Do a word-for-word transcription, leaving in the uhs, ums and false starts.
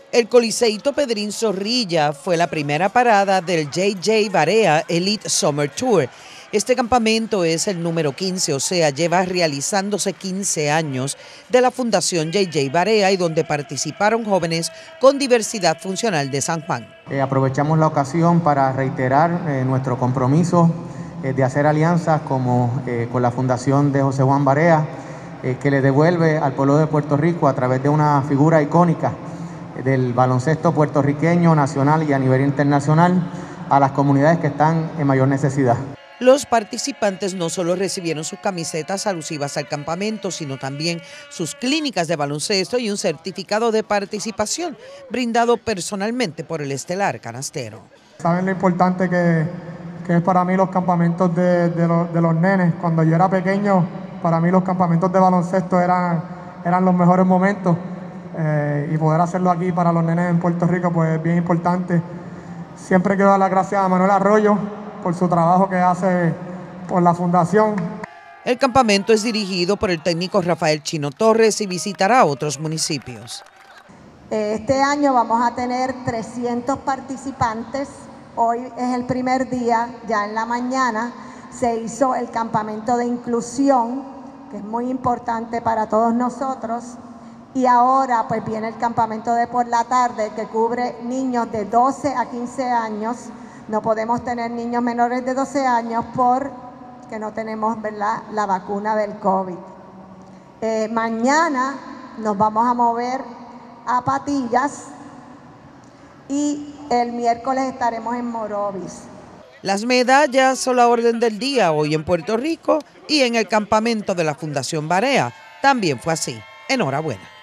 El Coliseíto Pedrín Zorrilla fue la primera parada del J J Barea Elite Summer Tour. Este campamento es el número quince, o sea, lleva realizándose quince años de la Fundación J J Barea y donde participaron jóvenes con diversidad funcional de San Juan. Eh, aprovechamos la ocasión para reiterar eh, nuestro compromiso eh, de hacer alianzas como eh, con la Fundación de José Juan Barea, eh, que le devuelve al pueblo de Puerto Rico a través de una figura icónica del baloncesto puertorriqueño, nacional y a nivel internacional, a las comunidades que están en mayor necesidad. Los participantes no solo recibieron sus camisetas alusivas al campamento, sino también sus clínicas de baloncesto y un certificado de participación brindado personalmente por el estelar canastero. Saben lo importante que, que es para mí los campamentos de, de, los, de los nenes. Cuando yo era pequeño, para mí los campamentos de baloncesto eran, eran los mejores momentos. Eh, y poder hacerlo aquí para los nenes en Puerto Rico pues es bien importante. Siempre quiero dar las gracias a Manuel Arroyo por su trabajo que hace por la fundación. El campamento es dirigido por el técnico Rafael Chino Torres y visitará otros municipios. Este año vamos a tener trescientos participantes. Hoy es el primer día, ya en la mañana se hizo el campamento de inclusión, que es muy importante para todos nosotros. Y ahora pues viene el campamento de por la tarde que cubre niños de doce a quince años. No podemos tener niños menores de doce años porque no tenemos, ¿verdad?, la vacuna del COVID. Eh, mañana nos vamos a mover a Patillas y el miércoles estaremos en Morovis. Las medallas son la orden del día hoy en Puerto Rico y en el campamento de la Fundación Barea también fue así. Enhorabuena.